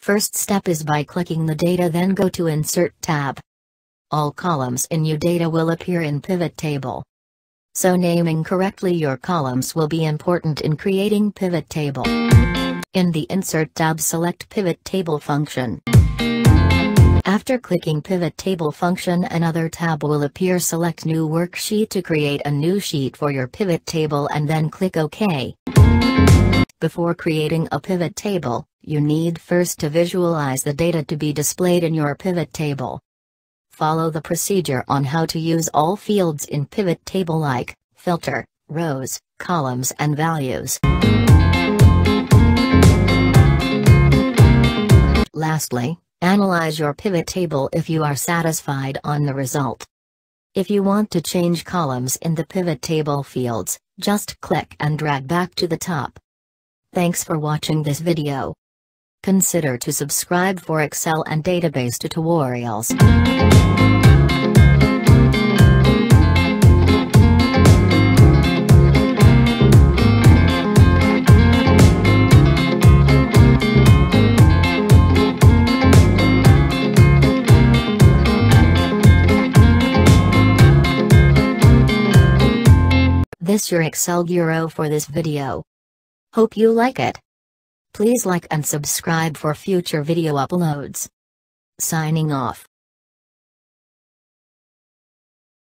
First step is by clicking the data, then go to Insert tab. All columns in your data will appear in pivot table. So naming correctly your columns will be important in creating pivot table. In the Insert tab, select Pivot Table function. After clicking Pivot Table function, another tab will appear. Select New Worksheet to create a new sheet for your pivot table and then click OK. Before creating a pivot table, you need first to visualize the data to be displayed in your pivot table. Follow the procedure on how to use all fields in pivot table like filter, rows, columns and values. Lastly, analyze your pivot table if you are satisfied on the result. If you want to change columns in the pivot table fields, just click and drag back to the top. Thanks for watching this video. Consider to subscribe for Excel and database tutorials. This your Excel guru for this video. Hope you like it. Please like and subscribe for future video uploads. Signing off.